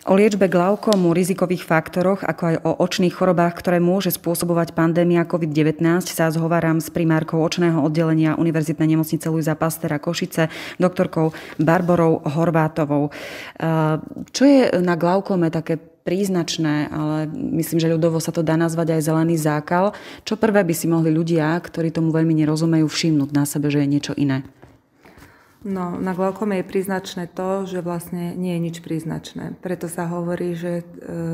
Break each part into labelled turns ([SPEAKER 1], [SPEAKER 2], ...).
[SPEAKER 1] O liečbe glaukómu, rizikových faktoroch, ako aj o očných chorobách, ktoré môže spôsobovať pandémia COVID-19, sa zhováram s primárkou očného oddelenia Univerzitnej nemocnice Luisa Pastéra Košice, doktorkou Barborou Horvátovou. Čo je na glaukóme také príznačné, ale myslím, že ľudovo sa to dá nazvať aj zelený zákal? Čo prvé by si mohli ľudia, ktorí tomu veľmi nerozumejú, všimnúť na sebe, že je niečo iné?
[SPEAKER 2] No, na glaukóme je príznačné to, že vlastne nie je nič príznačné. Preto sa hovorí, že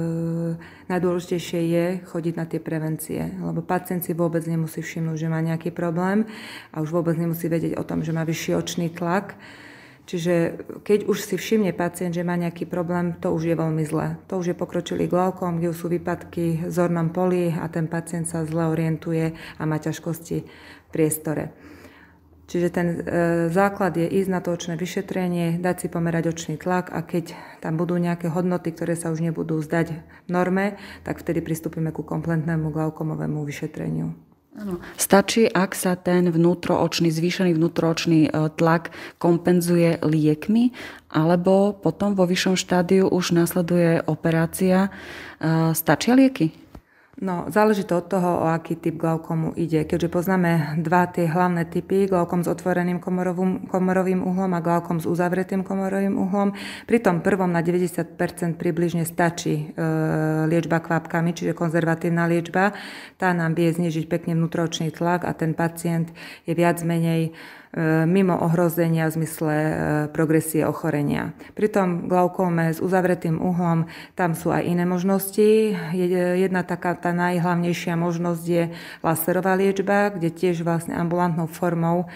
[SPEAKER 2] najdôležitejšie je chodiť na tie prevencie, lebo pacient si vôbec nemusí všimnúť, že má nejaký problém a už vôbec nemusí vedieť o tom, že má vyšší očný tlak. Čiže keď už si všimne pacient, že má nejaký problém, to už je veľmi zlé. To už je pokročilý glaukóm, kde sú výpadky v zornom poli a ten pacient sa zle orientuje a má ťažkosti v priestore. Čiže ten základ je ísť na to očné vyšetrenie, dať si pomerať očný tlak a keď tam budú nejaké hodnoty, ktoré sa už nebudú zdať v norme, tak vtedy pristúpime ku kompletnému glaukómovému vyšetreniu.
[SPEAKER 1] Áno. Stačí, ak sa ten zvýšený vnútroočný tlak kompenzuje liekmi, alebo potom vo vyššom štádiu už nasleduje operácia. Stačia lieky?
[SPEAKER 2] No, záleží to od toho, o aký typ glaukómu ide. Keďže poznáme dva tie hlavné typy, glaukóm s otvoreným komorovým uhlom a glaukóm s uzavretým komorovým uhlom, pri tom prvom na 90% približne stačí liečba kvapkami, čiže konzervatívna liečba. Tá nám vie znižiť pekne vnútroočný tlak a ten pacient je viac menej mimo ohrozenia v zmysle progresie ochorenia. Pri tom glaukóme s uzavretým uhlom tam sú aj iné možnosti. Jedna taká tá najhlavnejšia možnosť je laserová liečba, kde tiež vlastne ambulantnou formou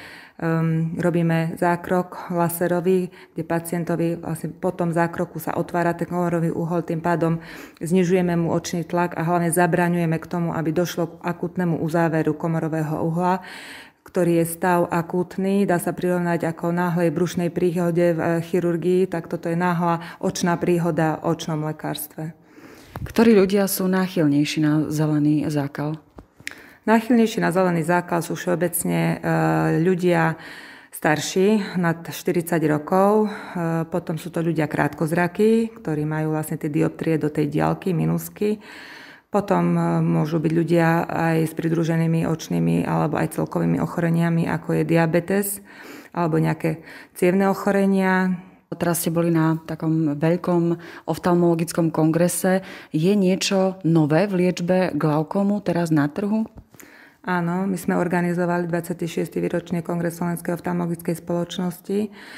[SPEAKER 2] robíme zákrok laserový, kde pacientovi vlastne po tom zákroku sa otvára ten komorový uhol, tým pádom znižujeme mu očný tlak a hlavne zabraňujeme k tomu, aby došlo k akútnemu uzáveru komorového uhla, ktorý je stav akútny, dá sa prirovnať ako náhlej brušnej príhode v chirurgii, tak toto je náhla očná príhoda v očnom lekárstve.
[SPEAKER 1] Ktorí ľudia sú náchylnejší na zelený zákal?
[SPEAKER 2] Náchylnejší na zelený zákal sú všeobecne ľudia starší, nad 40 rokov, potom sú to ľudia krátkozrakí, ktorí majú vlastne tie dioptrie do tej diaľky, minusky. Potom môžu byť ľudia aj s pridruženými očnými alebo aj celkovými ochoreniami, ako je diabetes alebo nejaké cievne ochorenia.
[SPEAKER 1] Teraz ste boli na takom veľkom oftalmologickom kongrese. Je niečo nové v liečbe glaukómu teraz na trhu?
[SPEAKER 2] Áno, my sme organizovali 26. výročný kongres Slovenskej oftalmologickej spoločnosti.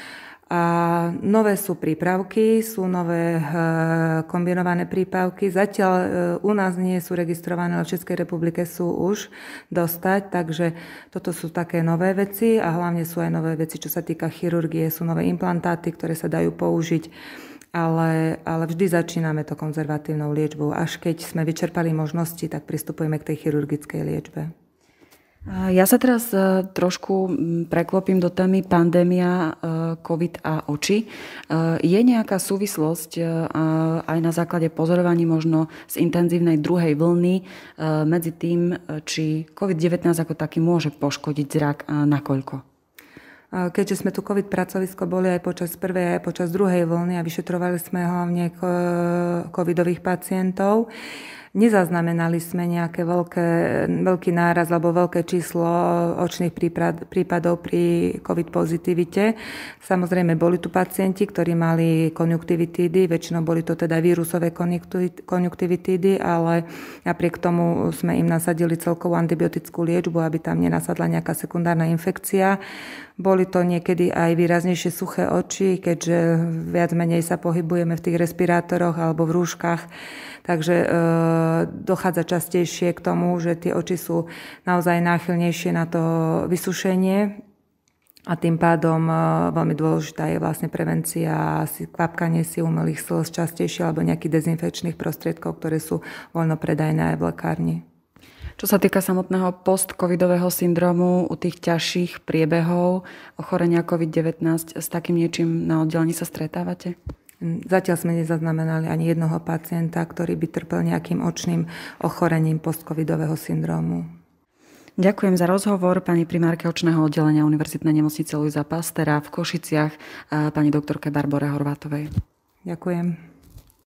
[SPEAKER 2] A nové sú prípravky, sú nové kombinované prípravky. Zatiaľ u nás nie sú registrované, ale v Českej republike sú už dostať, takže toto sú také nové veci a hlavne sú aj nové veci, čo sa týka chirurgie. Sú nové implantáty, ktoré sa dajú použiť, ale vždy začíname to konzervatívnou liečbou. Až keď sme vyčerpali možnosti, tak pristupujeme k tej chirurgickej liečbe.
[SPEAKER 1] Ja sa teraz trošku preklopím do témy pandémia, COVID a oči. Je nejaká súvislosť aj na základe pozorovaní možno z intenzívnej druhej vlny medzi tým, či COVID-19 ako taký môže poškodiť zrak a nakoľko?
[SPEAKER 2] Keďže sme tu COVID pracovisko boli aj počas prvej, aj počas druhej vlny a vyšetrovali sme hlavne covidových pacientov, nezaznamenali sme nejaké veľký náraz alebo veľké číslo očných prípadov pri COVID pozitivite. Samozrejme, boli tu pacienti, ktorí mali konjunktivitídy, väčšinou boli to teda vírusové konjunktivitídy, ale napriek tomu sme im nasadili celkovú antibiotickú liečbu, aby tam nenasadla nejaká sekundárna infekcia. Boli to niekedy aj výraznejšie suché oči, keďže viac menej sa pohybujeme v tých respirátoroch alebo v rúškach. Takže dochádza častejšie k tomu, že tie oči sú naozaj náchylnejšie na to vysušenie a tým pádom veľmi dôležitá je vlastne prevencia, kvapkanie si umelých slz častejšie alebo nejakých dezinfekčných prostriedkov, ktoré sú voľnopredajné aj v lekárni.
[SPEAKER 1] Čo sa týka samotného post-covidového syndromu, u tých ťažších priebehov ochorenia COVID-19, s takým niečím na oddelení sa stretávate?
[SPEAKER 2] Zatiaľ sme nezaznamenali ani jednoho pacienta, ktorý by trpel nejakým očným ochorením post-covidového syndrómu.
[SPEAKER 1] Ďakujem za rozhovor pani primárke očného oddelenia Univerzitnej nemocnice Luisa Pastéra v Košiciach, pani doktorke Barbore Horvátovej.
[SPEAKER 2] Ďakujem.